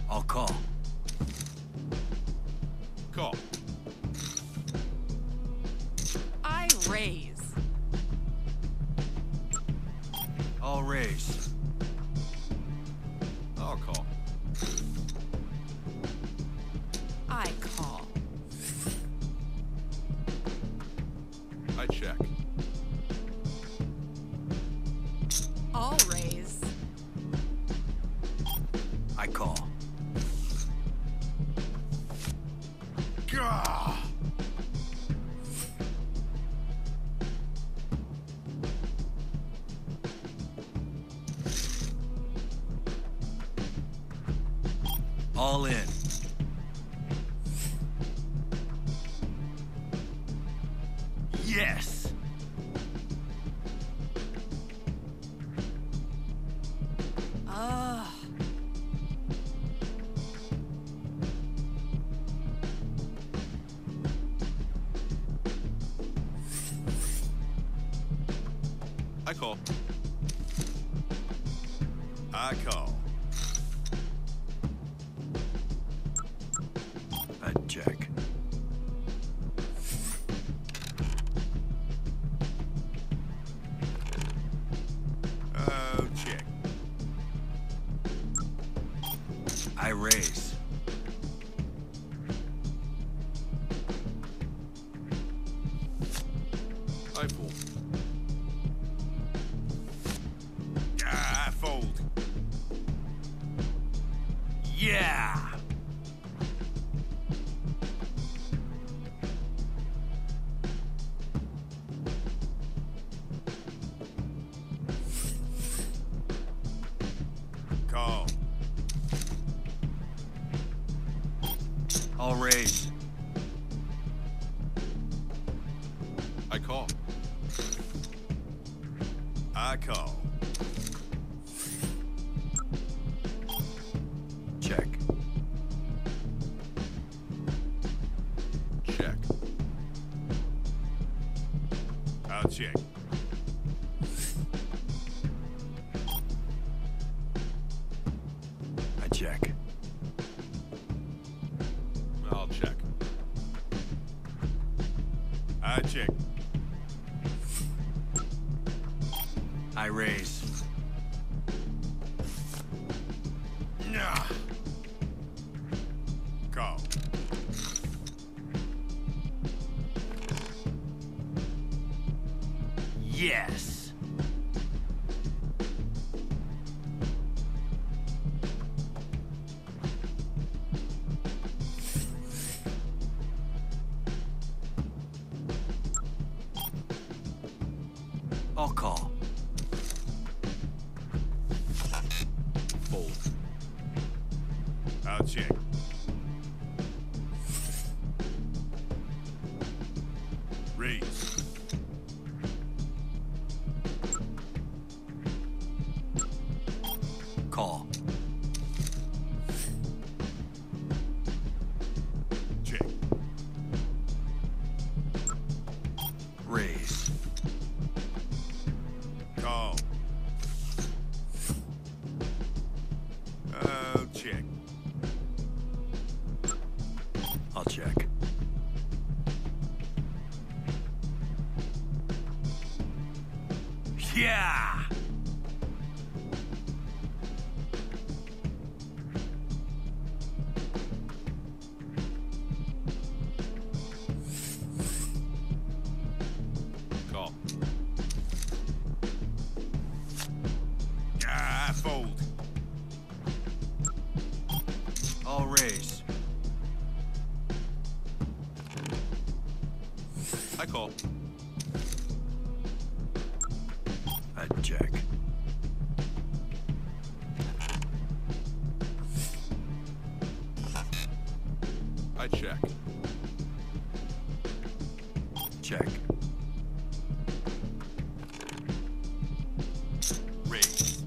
I'll call. Call. I raise. I'll raise. I'll call. I call. I check. I'll raise. I call. Gah! All in. Yes! Ugh. I call. I call. I check. Oh, check. I raise. I fold. I fold. Yeah! Call. I'll raise. I call. I call. Check. Check. I'll check. I check. I'll check. I check. I raise. Nah. Call. Yes! I'll call. Fold. I'll check. Raise. Call. Check. Raise. Call. I'll check. I'll check. Yeah! Call. I fold. I'll raise. I call. I check. I check. Check. Raise.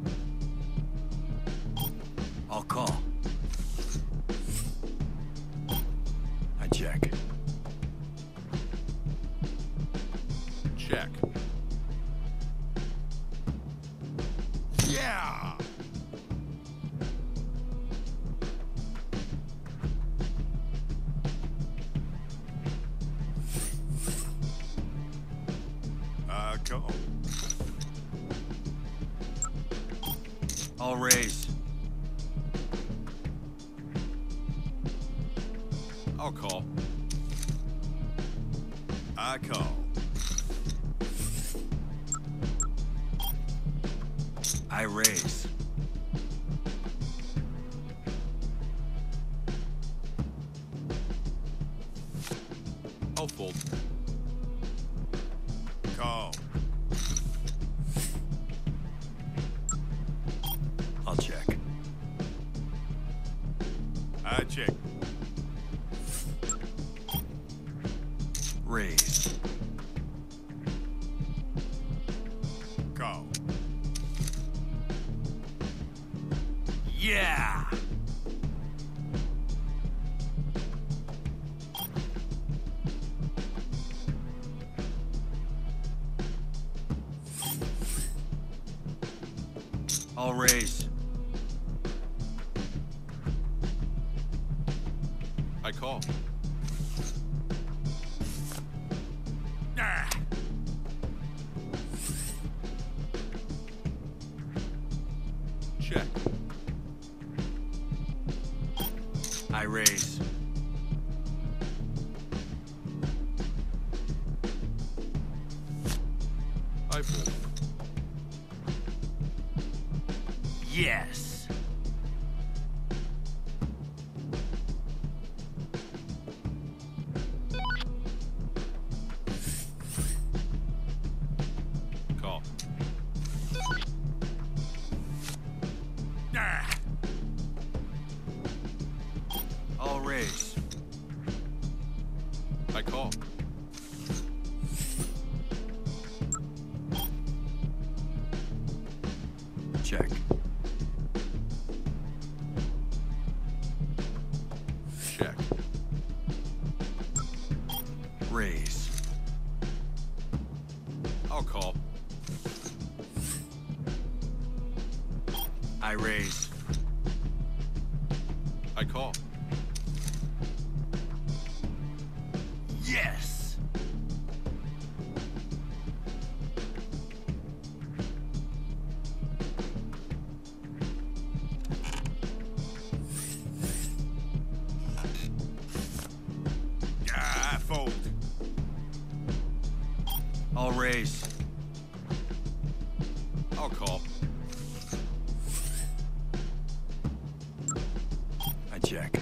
I'll call. I check. Check. Yeah! I'll raise. I'll call. I call. I raise. I'll fold. Call. I'll check. I check. Raise. Call. Yeah! I'll raise. I call. Ah! Check. I raise. I fold. Yes! Call. Ah! I'll raise. I call. Check. Check. Raise. I'll call. I raise. I call. Yes! I fold. I'll raise. I'll call. I check.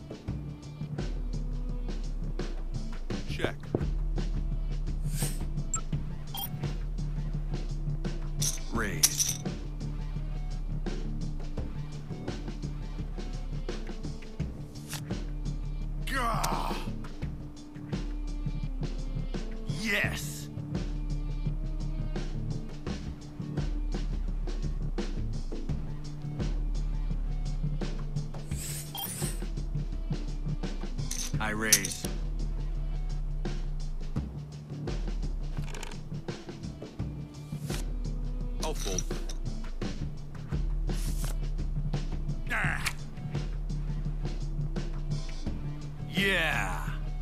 Check. Raise. Gah! Yes! I raise. I'll fold. Ah! Yeah!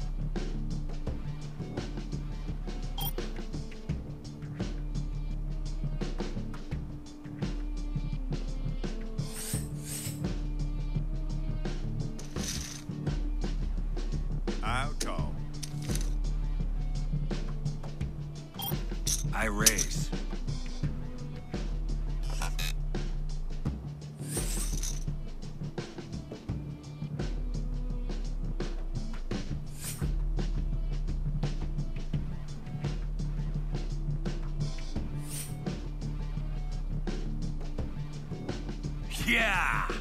I'll call. I raise. Yeah!